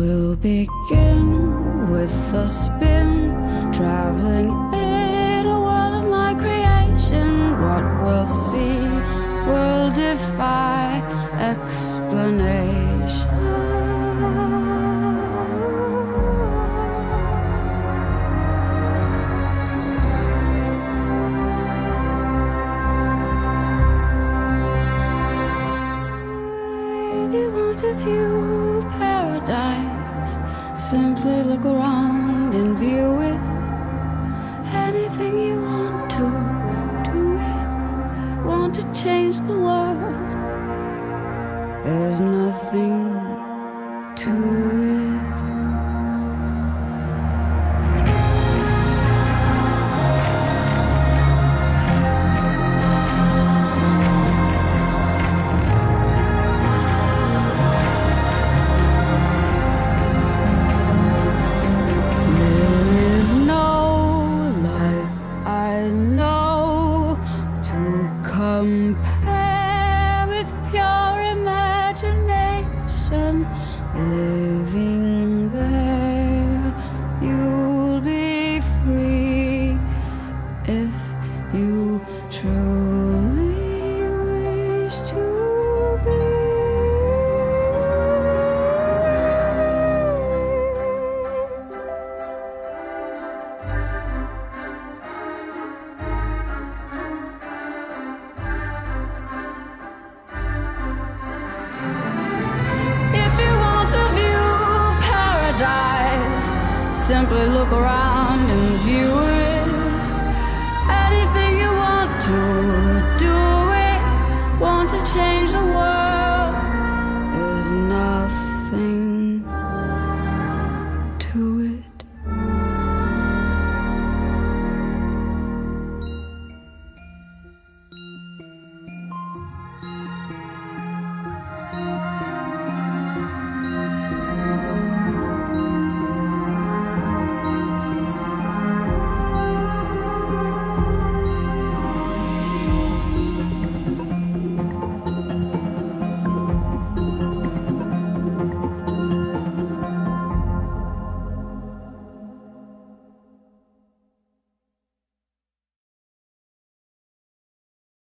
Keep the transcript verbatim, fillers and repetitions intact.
We'll begin with a spin, traveling in a world of my creation. What we'll see will defy explanation. If you want to view paradise, simply look around and view it. Anything you want to, do it. Want to change the world, there's nothing to it. Compare with pure imagination. Living there, you'll be free if you truly wish to be. Simply look around